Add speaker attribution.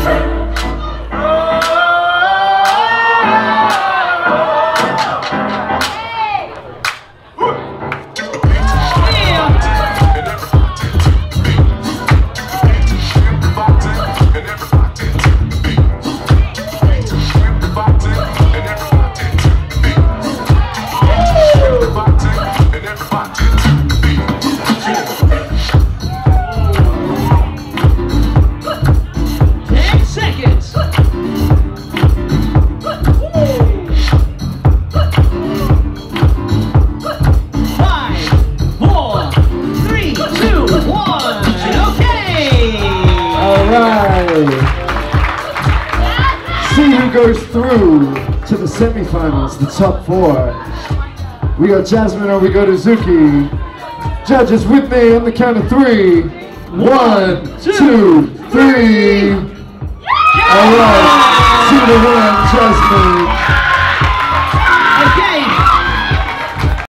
Speaker 1: Goes through to the semifinals, the top 4. We got Jasmine or we got Uzuki. Judges with me on the count of 3. 1, 2, 3. Alright, 2 to 1, Jasmine.